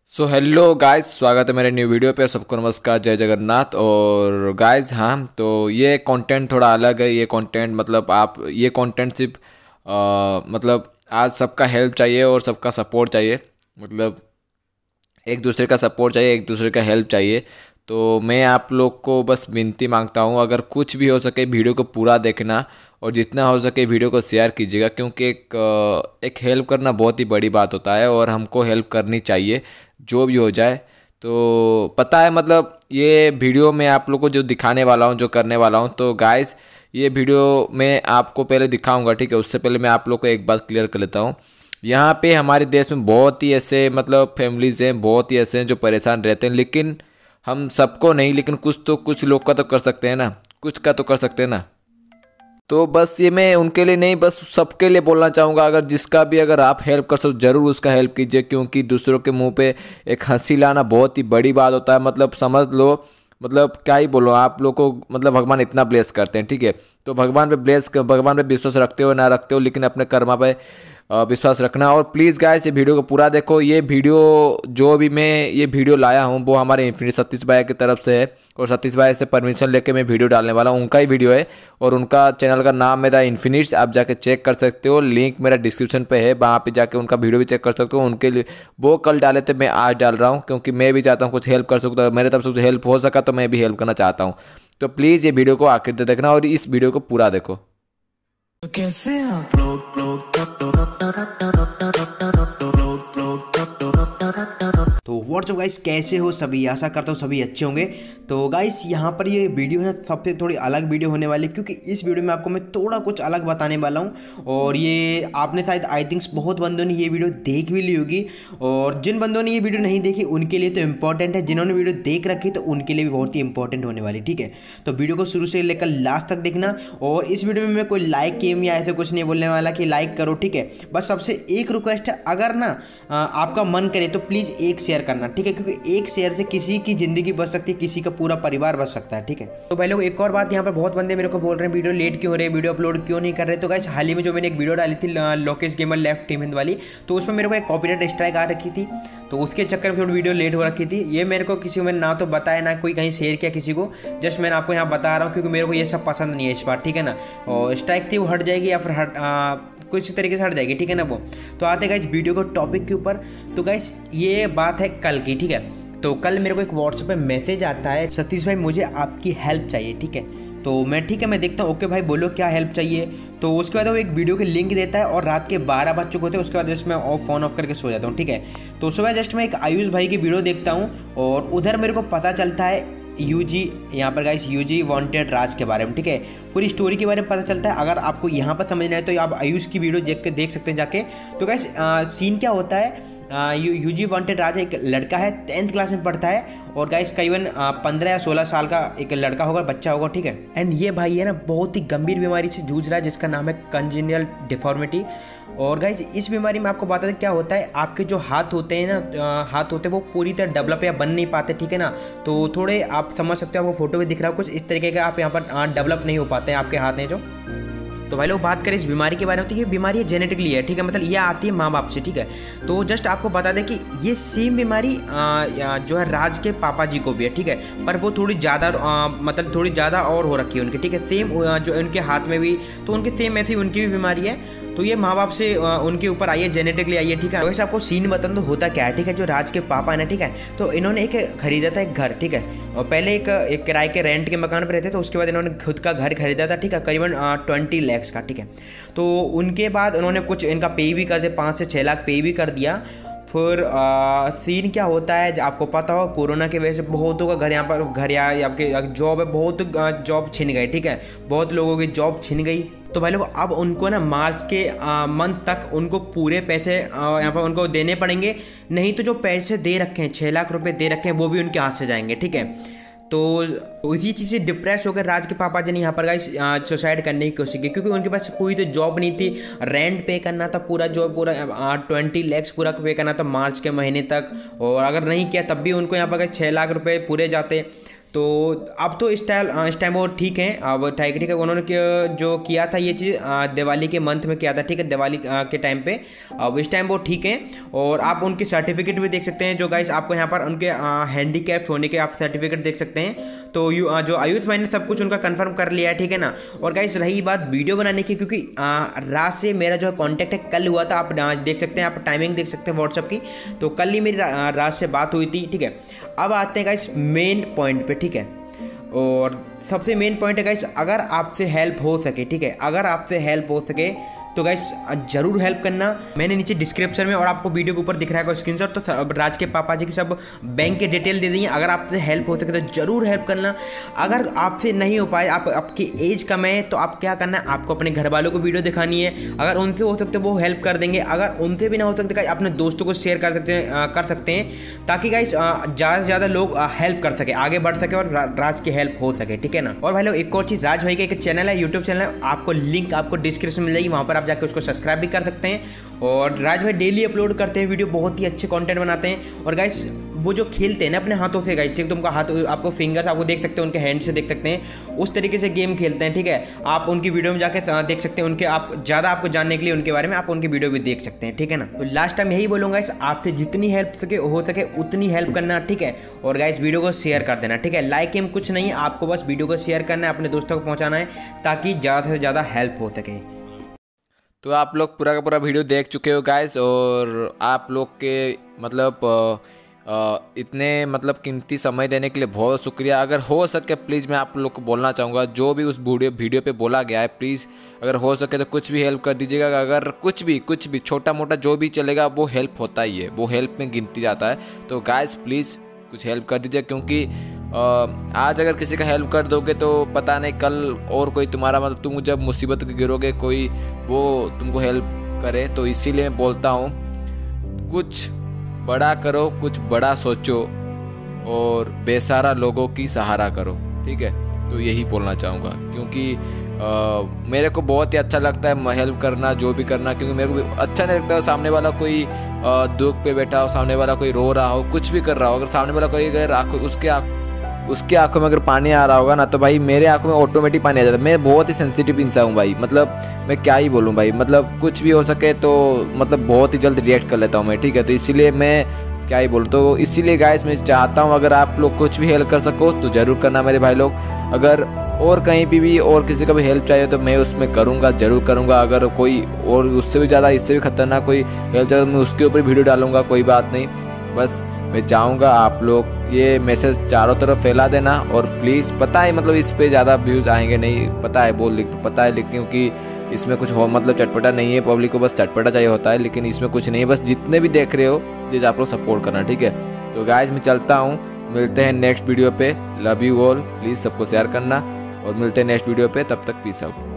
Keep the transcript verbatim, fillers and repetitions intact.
So hello guys, स्वागत है मेरे न्यू वीडियो पे। सबको नमस्कार, जय जगन्नाथ। और गाइस हाँ, तो ये कंटेंट थोड़ा अलग है। ये कंटेंट मतलब आप ये कंटेंट सिर्फ अ, मतलब आज सबका हेल्प चाहिए और सबका सपोर्ट चाहिए। मतलब एक दूसरे का सपोर्ट चाहिए, एक दूसरे का हेल्प चाहिए। तो मैं आप लोग को बस विनती मांगता हूँ, अगर कुछ भी हो सके वीडियो को पूरा देखना और जितना हो सके वीडियो को शेयर कीजिएगा, क्योंकि एक अ, एक हेल्प करना बहुत ही बड़ी बात होता है और हमको हेल्प करनी चाहिए जो भी हो जाए। तो पता है मतलब ये वीडियो में आप लोग को जो दिखाने वाला हूँ, जो करने वाला हूँ, तो गाइस ये वीडियो मैं आपको पहले दिखाऊंगा, ठीक है। उससे पहले मैं आप लोग को एक बात क्लियर कर लेता हूँ। यहाँ पे हमारे देश में बहुत ही ऐसे मतलब फैमिलीज हैं, बहुत ही ऐसे हैं जो परेशान रहते हैं, लेकिन हम सबको नहीं, लेकिन कुछ तो कुछ लोग का तो कर सकते हैं ना, कुछ का तो कर सकते हैं ना। तो बस ये मैं उनके लिए नहीं, बस सबके लिए बोलना चाहूँगा, अगर जिसका भी अगर आप हेल्प कर सको ज़रूर उसका हेल्प कीजिए, क्योंकि दूसरों के मुंह पे एक हंसी लाना बहुत ही बड़ी बात होता है। मतलब समझ लो, मतलब क्या ही बोलो आप लोग को, मतलब भगवान इतना ब्लेस करते हैं, ठीक है। तो भगवान पे ब्लेस भगवान पे विश्वास रखते हो ना रखते हो, लेकिन अपने कर्मा पे अ, विश्वास रखना। और प्लीज़ गाइस ये वीडियो को पूरा देखो। ये वीडियो जो भी मैं ये वीडियो लाया हूँ वो हमारे इन्फिनिटी सतीश भाई की तरफ से है, और सतीश भाई से परमिशन लेके मैं वीडियो डालने वाला हूँ। उनका ही वीडियो है और उनका चैनल का नाम मेरा इन्फिनिट्स, आप जाके चेक कर सकते हो। लिंक मेरा डिस्क्रिप्शन पे है, वहाँ पे जाके उनका वीडियो भी चेक कर सकते हो। उनके लिए वो कल डाले थे, मैं आज डाल रहा हूँ, क्योंकि मैं भी चाहता हूँ कुछ हेल्प कर सकता हूँ। मेरे तरफ से कुछ हेल्प हो सका तो मैं भी हेल्प करना चाहता हूँ। तो प्लीज़ ये वीडियो को आखिर तक देखना और इस वीडियो को पूरा देखो। कैसे आप लोग तो व्हाट्सअप गाइस, कैसे हो सभी? आशा करता हूँ सभी अच्छे होंगे। तो गाइस यहाँ पर ये वीडियो है सबसे थोड़ी अलग वीडियो होने वाली है, क्योंकि इस वीडियो में आपको मैं थोड़ा कुछ अलग बताने वाला हूँ। और ये आपने शायद आई थिंक्स बहुत बंदों ने ये वीडियो देख भी ली होगी, और जिन बंदों ने ये वीडियो नहीं देखी उनके लिए तो इम्पॉर्टेंट है, जिन्होंने वीडियो देख रखी तो उनके लिए भी बहुत ही इंपॉर्टेंट होने वाली, ठीक है। तो वीडियो को शुरू से लेकर लास्ट तक देखना। और इस वीडियो में मैं कोई लाइक गेम या ऐसे कुछ नहीं बोलने वाला कि लाइक करो, ठीक है। बस सबसे एक रिक्वेस्ट है, अगर ना आपका मन करे तो प्लीज़ एक शेयर करना, ठीक है, क्योंकि एक शेयर से किसी की ज़िंदगी बच सकती है, किसी का पूरा परिवार बच सकता है, ठीक है। तो भाई लोग एक और बात, यहाँ पर बहुत बंदे मेरे को बोल रहे हैं वीडियो लेट क्यों हो रहे हैं, वीडियो अपलोड क्यों नहीं कर रहे। तो गाइस हाल ही में जो मैंने एक वीडियो डाली थी Lokesh gamer left team Hind वाली, तो उसमें मेरे को एक कॉपीराइट स्ट्राइक आ रखी थी, तो उसके चक्कर में थोड़ी वीडियो लेट हो रखी थी। ये मेरे को किसी को मैंने ना तो बताया ना कोई कहीं शेयर किया किसी को, जस्ट मैंने आपको यहाँ बता रहा हूँ, क्योंकि मेरे को ये सब पसंद नहीं है इस बार, ठीक है ना। और स्ट्राइक थी वो हट जाएगी या फिर हट आ, कुछ तरीके से हट जाएगी, ठीक है ना वो। तो आते गाइस वीडियो को टॉपिक के ऊपर। तो गाइस ये बात है कल की, ठीक है। तो कल मेरे को एक व्हाट्सएप पे मैसेज आता है, सतीश भाई मुझे आपकी हेल्प चाहिए, ठीक है। तो मैं ठीक है मैं देखता हूँ, ओके भाई बोलो क्या हेल्प चाहिए। तो उसके बाद वो एक वीडियो के लिंक देता है, और रात के बारह बज चुके होते हैं। उसके बाद जस्ट मैं ऑफ फोन ऑफ करके सो जाता हूँ, ठीक है। तो सुबह जस्ट मैं एक आयुष भाई की वीडियो देखता हूँ, और उधर मेरे को पता चलता है यूजी, यहाँ पर गाइस यूजी वांटेड राज के बारे में, ठीक है। पूरी स्टोरी के बारे में पता चलता है। अगर आपको यहाँ पर समझना है तो आप आयुष की वीडियो देख के देख सकते हैं जाके। तो गाइस सीन क्या होता है, यू यूजी वांटेड राज एक लड़का है, टेंथ क्लास में पढ़ता है, और गाइस करीबन पंद्रह या सोलह साल का एक लड़का होगा, बच्चा होगा, ठीक है। एंड ये भाई है ना बहुत ही गंभीर बीमारी से जूझ रहा है, जिसका नाम है कंजेनियल डिफॉर्मिटी। और गाइस इस बीमारी में आपको बता दें क्या होता है, आपके जो हाथ होते हैं ना, हाथ होते हैं वो पूरी तरह डेवलप या बन नहीं पाते, ठीक है ना। तो थोड़े आप समझ सकते हो, आपको फोटो में दिख रहा है कुछ इस तरीके का, आप यहाँ पर डेवलप नहीं हो पाते हैं आपके हाथ हैं जो। तो भाई लोग बात करें इस बीमारी के बारे में, तो ये बीमारी जेनेटिकली है, ठीक है, मतलब ये आती है माँ बाप से, ठीक है। तो जस्ट आपको बता दें कि ये सेम बीमारी जो है राज के पापा जी को भी है, ठीक है, पर वो थोड़ी ज़्यादा मतलब थोड़ी ज़्यादा और हो रखी है उनकी, ठीक है। सेम जो उनके हाथ में भी, तो उनकी सेम ऐसी उनकी भी बीमारी है। तो ये माँ बाप से उनके ऊपर आई है, जेनेटिकली आई है, ठीक है। वैसे आपको सीन बता दो होता क्या है, ठीक है। जो राज के पापा है ना, ठीक है, तो इन्होंने एक खरीदा था एक घर, ठीक है। और पहले एक एक किराए के रेंट के मकान पर रहते, तो उसके बाद इन्होंने खुद का घर खरीदा था, ठीक है, करीबन ट्वेंटी लैक्स का, ठीक है। तो उनके बाद उन्होंने कुछ इनका पे भी कर दिया, पाँच से छः लाख पे भी कर दिया। फिर आ, सीन क्या होता है आपको पता हो, कोरोना की वजह से बहुतों का घर यहाँ पर घर या आपके जॉब है, बहुत जॉब छिन गए, ठीक है, बहुत लोगों की जॉब छिन गई। तो भाई लोग अब उनको ना मार्च के मंथ तक उनको पूरे पैसे यहाँ पर उनको देने पड़ेंगे, नहीं तो जो पैसे दे रखे हैं छः लाख रुपए दे रखे हैं वो भी उनके हाथ से जाएंगे, ठीक है। तो उसी चीज़ से डिप्रेस होकर राज के पापा जी ने यहाँ पर गाइस सुसाइड करने की कोशिश की, क्योंकि उनके पास कोई तो जॉब नहीं थी, रेंट पे करना था पूरा, जॉब पूरा ट्वेंटी लैक्स पूरा पे करना था मार्च के महीने तक, और अगर नहीं किया तब भी उनको यहाँ पर छः लाख रुपए पूरे जाते। तो अब तो इस टाइम इस टाइम वो ठीक है, अब ठीक है। उन्होंने जो किया था ये चीज़ दिवाली के मंथ में किया था, ठीक है, दिवाली के टाइम पे। अब इस टाइम वो ठीक है और आप उनके सर्टिफिकेट भी देख सकते हैं जो गाइस आपको यहाँ पर उनके हैंडीकैप्ड होने के आप सर्टिफिकेट देख सकते हैं। तो यू जो आयुष भाई ने सब कुछ उनका कंफर्म कर लिया है, ठीक है ना। और गाइस रही बात वीडियो बनाने की, क्योंकि रात से मेरा जो कॉन्टैक्ट है कल हुआ था, आप देख सकते हैं, आप टाइमिंग देख सकते हैं व्हाट्सअप की। तो कल ही मेरी रात से बात हुई थी, ठीक है। अब आते हैं गाइस मेन पॉइंट पे, ठीक है। और सबसे मेन पॉइंट है गाइस, अगर आपसे हेल्प हो सके, ठीक है, अगर आपसे हेल्प हो सके तो गाइस जरूर हेल्प करना। मैंने नीचे डिस्क्रिप्शन में और आपको वीडियो के ऊपर दिख रहा है स्क्रीनशॉट, तो राज के पापा जी की सब बैंक के डिटेल दे दी है। अगर आपसे हेल्प हो सके तो जरूर हेल्प करना। अगर आपसे नहीं हो पाए, आप आपकी एज कम है, तो आप क्या करना है, आपको अपने घर वालों को वीडियो दिखानी है। अगर उनसे हो सकते वो हेल्प कर देंगे, अगर उनसे भी ना हो सकते गाइस अपने दोस्तों को शेयर कर सकते हैं कर सकते हैं ताकि गाइस ज़्यादा से ज़्यादा लोग हेल्प कर सके, आगे बढ़ सके और राज की हेल्प हो सके, ठीक है ना। और भाई लोग एक और चीज़, राज भाई का एक चैनल है, यूट्यूब चैनल है, आपको लिंक आपको डिस्क्रिप्शन में मिल जाएगी, वहाँ पर आप जाकर उसको सब्सक्राइब भी कर सकते हैं। और राज भाई डेली अपलोड करते हैं वीडियो, बहुत ही अच्छे कंटेंट बनाते हैं। और गाइस वो जो खेलते हैं ना अपने हाथों से गाइस, ठीक, तुमका हाथ आपको फिंगर्स आपको देख सकते हैं, उनके हैंड से देख सकते हैं, उस तरीके से गेम खेलते हैं, ठीक है। आप उनकी वीडियो में जाके देख सकते हैं, उनके आप ज़्यादा आपको जानने के लिए उनके बारे में आप उनकी वीडियो भी देख सकते हैं, ठीक है ना। तो लास्ट टाइम यही बोलूँगा गाइस, आपसे जितनी हेल्प सके हो सके उतनी हेल्प करना, ठीक है। और गाइस वीडियो को शेयर कर देना, ठीक है। लाइक एम कुछ नहीं है, आपको बस वीडियो को शेयर करना है, अपने दोस्तों को पहुँचाना है ताकि ज़्यादा से ज़्यादा हेल्प हो सके। तो आप लोग पूरा का पूरा वीडियो देख चुके हो गाइस, और आप लोग के मतलब आ, आ, इतने मतलब कीमती समय देने के लिए बहुत शुक्रिया। अगर हो सके प्लीज़ मैं आप लोग को बोलना चाहूँगा, जो भी उस वीडियो वीडियो पे बोला गया है, प्लीज़ अगर हो सके तो कुछ भी हेल्प कर दीजिएगा। अगर कुछ भी कुछ भी छोटा मोटा जो भी चलेगा वो हेल्प होता ही है, वो हेल्प में गिनती जाता है। तो गाइस प्लीज़ कुछ हेल्प कर दीजिए, क्योंकि आज अगर किसी का हेल्प कर दोगे तो पता नहीं कल और कोई तुम्हारा मतलब तुम जब मुसीबत में गिरोगे कोई वो तुमको हेल्प करे। तो इसीलिए मैं बोलता हूँ कुछ बड़ा करो, कुछ बड़ा सोचो और बेसहारा लोगों की सहारा करो, ठीक है। तो यही बोलना चाहूँगा, क्योंकि आ, मेरे को बहुत ही अच्छा लगता है हेल्प करना, जो भी करना, क्योंकि मेरे को अच्छा नहीं लगता सामने वाला कोई आ, दुख पे बैठा हो, सामने वाला कोई रो रहा हो, कुछ भी कर रहा हो, अगर सामने वाला कोई अगर आँखों उसके आँख उसके आंखों में अगर पानी आ रहा होगा ना, तो भाई मेरे आंखों में ऑटोमेटिक पानी आ जाता है। मैं बहुत ही सेंसिटिव इंसान हूँ भाई, मतलब मैं क्या ही बोलूँ भाई, मतलब कुछ भी हो सके तो मतलब बहुत ही जल्द रिएक्ट कर लेता हूँ मैं, ठीक है। तो इसीलिए मैं क्या ही बोलूँ, तो इसीलिए गाइस मैं चाहता हूँ अगर आप लोग कुछ भी हेल्प कर सको तो ज़रूर करना मेरे भाई लोग। अगर और कहीं भी भी और किसी का भी हेल्प चाहिए तो मैं उसमें करूँगा, ज़रूर करूँगा। अगर कोई और उससे भी ज़्यादा इससे भी खतरनाक कोई हेल्प चाहिए तो मैं उसके ऊपर वीडियो डालूँगा, कोई बात नहीं। बस मैं चाहूँगा आप लोग ये मैसेज चारों तरफ फैला देना। और प्लीज़ पता है मतलब इस पे ज़्यादा व्यूज़ आएंगे नहीं, पता है बोल लिख पता है, लेकिन क्योंकि इसमें कुछ हो मतलब चटपटा नहीं है, पब्लिक को बस चटपटा चाहिए होता है, लेकिन इसमें कुछ नहीं है। बस जितने भी देख रहे हो प्लीज़ आप लोग सपोर्ट करना, ठीक है। तो गाइस मैं चलता हूँ, मिलते हैं नेक्स्ट वीडियो पे। लव यू ऑल, प्लीज़ सबको शेयर करना और मिलते हैं नेक्स्ट वीडियो पे। तब तक पीस आउट।